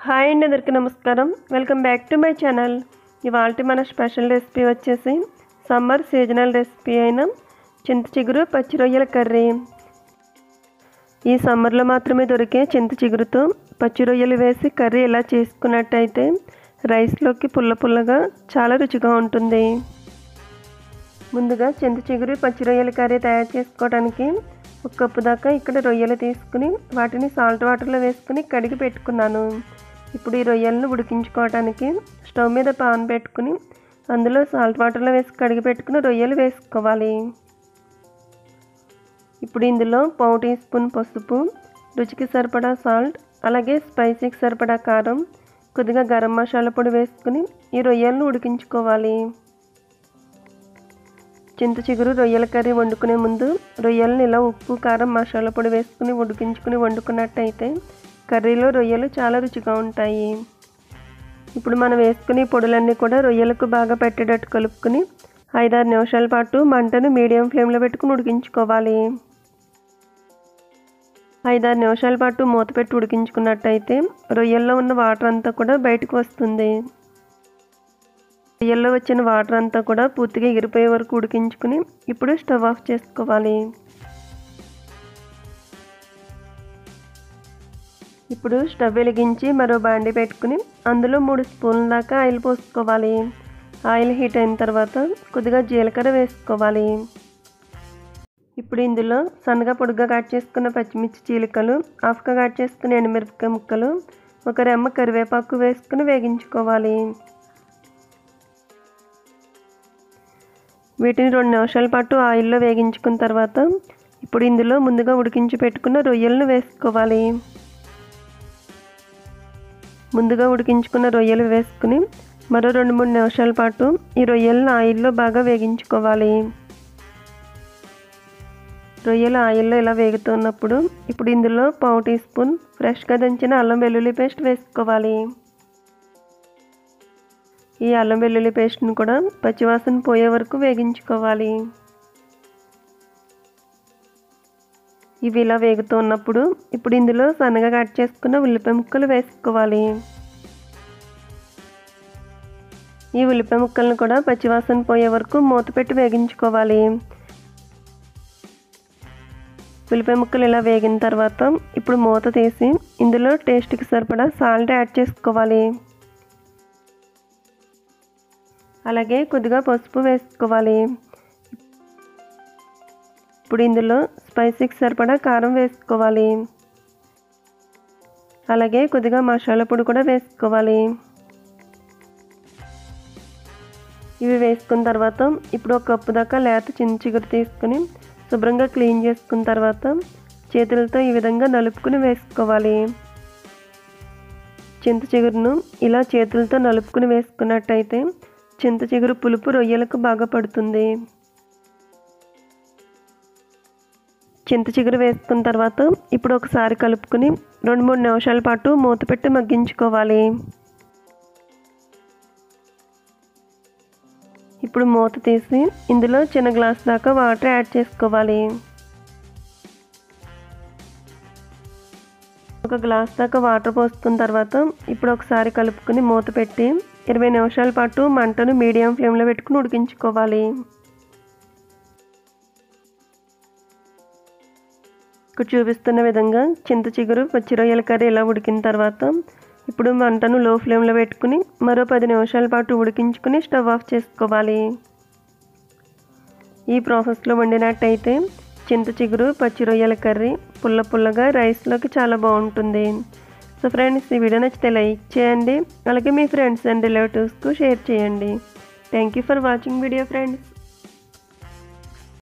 Hi అండి, అందరికీ నమస్కారం. Welcome back to my channel. ఇవాళ మన స్పెషల్ రెసిపీ వచ్చేసి సమ్మర్ సీజనల్ రెసిపీ అయిన చింత చిగురు పచ్చి రొయ్యల కర్రీ. ఈ సమ్మర్లో మాత్రమే దొరికే చింత చిగురుతో పచ్చి రొయ్యలు వేసి కర్రీ ఇలా చేసుకున్నట్టయితే రైస్లోకి పుల్ల పుల్లగా చాలా రుచిగా ఉంటుంది. ముందుగా చింత చిగురు పచ్చి రొయ్యల కర్రీ తయారు చేసుకోవడానికి 1 కప్పు దాకా ఇక్కడ రొయ్యలు తీసుకుని వాటిని సాల్ట్ వాటర్లో వేసుకుని కడిగి పెట్టుకున్నాను. ఇప్పుడు ఈ రొయ్యలను ఉడికించుకోవడానికి స్టవ్ మీద పాన్ పెట్టుకుని అందులో సాల్ట్ వాటర్లో వేసి కడిగి పెట్టుకుని రొయ్యలు వేసుకోవాలి. ఇప్పుడు ఇందులో 1/4 టీ స్పూన్ పసుపు, రుచికి సరిపడా సాల్ట్, అలాగే స్పైసీకి సరిపడా కారం, కొద్దిగా గరం మసాలా పొడి వేసుకుని ఈ రొయ్యలను ఉడికించుకోవాలి. చింత చిగురు రొయ్యల కర్రీ వండుకునే ముందు రొయ్యలను ఇలా ఉప్పు, కారం, మసాలా పొడి వేసుకుని ఉడికించుకుని వండుకున్నట్టయితే కర్రీలో రొయ్యలు చాలా రుచిగా ఉంటాయి. ఇప్పుడు మనం వేసుకుని పొడులన్నీ కూడా రొయ్యలకు బాగా పెట్టేటట్టు కలుపుకుని 5-6 నిమిషాల పాటు మంటను మీడియం ఫ్లేమ్లో పెట్టుకుని ఉడికించుకోవాలి. 5-6 నిమిషాల పాటు మూత పెట్టి ఉడికించుకున్నట్టయితే రొయ్యల్లో ఉన్న వాటర్ అంతా కూడా బయటకు వస్తుంది. రొయ్యల్లో వచ్చిన వాటర్ అంతా కూడా పూర్తిగా ఎగిరిపోయే వరకు ఉడికించుకుని ఇప్పుడు స్టవ్ ఆఫ్ చేసుకోవాలి. ఇప్పుడు స్టవ్ వెలిగించి మరో బాండి పెట్టుకుని అందులో 3 స్పూన్ల దాకా ఆయిల్ పోసుకోవాలి. ఆయిల్ హీట్ అయిన తర్వాత కొద్దిగా జీలకర్ర వేసుకోవాలి. ఇప్పుడు ఇందులో సన్నగా పొడుగ్గా కట్ చేసుకున్న పచ్చిమిర్చి చీలికలు, హాఫ్గా కట్ చేసుకున్న ఎండుమిరపకాయ ముక్కలు, 1 రెమ్మ కరివేపాకు వేసుకుని వేగించుకోవాలి. వీటిని 2 నిమిషాల పాటు ఆయిల్లో వేగించుకున్న తర్వాత ఇప్పుడు ఇందులో ముందుగా ఉడికించి పెట్టుకున్న రొయ్యలను వేసుకోవాలి. ముందుగా ఉడికించుకున్న రొయ్యలు వేసుకుని మరో 2-3 నిమిషాల పాటు ఈ రొయ్యలను ఆయిల్లో బాగా వేగించుకోవాలి. రొయ్యలు ఆయిల్లో ఇలా వేగుతున్నప్పుడు ఇప్పుడు ఇందులో 1/4 టీ స్పూన్ ఫ్రెష్గా దంచిన అల్లం వెల్లుల్లి పేస్ట్ వేసుకోవాలి. ఈ అల్లం వెల్లుల్లి పేస్ట్ని కూడా పచ్చివాసన పోయే వరకు వేగించుకోవాలి. ఇవి ఇలా వేగుతున్నప్పుడు ఇప్పుడు ఇందులో సన్నగా కట్ చేసుకున్న ఉల్లిపాయ ముక్కలు వేసుకోవాలి. ఈ ఉల్లిపాయ ముక్కలను కూడా పచ్చివాసన పోయే వరకు మూత పెట్టి వేగించుకోవాలి. ఉల్లిపాయ ముక్కలు ఇలా వేగిన తర్వాత ఇప్పుడు మూత తీసి ఇందులో టేస్ట్కి సరిపడా సాల్ట్ యాడ్ చేసుకోవాలి. అలాగే కొద్దిగా పసుపు వేసుకోవాలి. ఇప్పుడు ఇందులో స్పైసీకి సరిపడా కారం వేసుకోవాలి. అలాగే కొద్దిగా మసాలా పొడి కూడా వేసుకోవాలి. ఇవి వేసుకున్న తర్వాత ఇప్పుడు 1 కప్పు దాకా లేత చింత చిగురు తీసుకుని శుభ్రంగా క్లీన్ చేసుకున్న తర్వాత చేతులతో ఈ విధంగా నలుపుకుని వేసుకోవాలి. చింత చిగురును ఇలా చేతులతో నలుపుకుని వేసుకున్నట్టయితే చింత చిగురు పులుపు రొయ్యలకు బాగా పడుతుంది. చింత చిగురు వేసుకున్న తర్వాత ఇప్పుడు ఒకసారి కలుపుకుని 2-3 నిమిషాల పాటు మూత పెట్టి మగ్గించుకోవాలి. ఇప్పుడు మూత తీసి ఇందులో చిన్న గ్లాస్ దాకా వాటర్ యాడ్ చేసుకోవాలి. 1 గ్లాస్ దాకా వాటర్ పోసుకున్న తర్వాత ఇప్పుడు ఒకసారి కలుపుకుని మూత పెట్టి 20 నిమిషాల పాటు మంటను మీడియం ఫ్లేమ్లో పెట్టుకుని ఉడికించుకోవాలి. ఇక్కడ చూపిస్తున్న విధంగా చింత చిగురు పచ్చి రొయ్యల కర్రీ ఇలా ఉడికిన తర్వాత ఇప్పుడు మంటను లో ఫ్లేమ్లో పెట్టుకుని మరో 10 నిమిషాల పాటు ఉడికించుకుని స్టవ్ ఆఫ్ చేసుకోవాలి. ఈ ప్రాసెస్లో వండినట్టయితే చింత చిగురు పచ్చి రొయ్యల కర్రీ పుల్ల పుల్లగా రైస్లోకి చాలా బాగుంటుంది. సో ఫ్రెండ్స్, ఈ వీడియో నచ్చితే లైక్ చేయండి, అలాగే మీ ఫ్రెండ్స్ అండ్ రిలేటివ్స్కు షేర్ చేయండి. Thank you for watching video friends.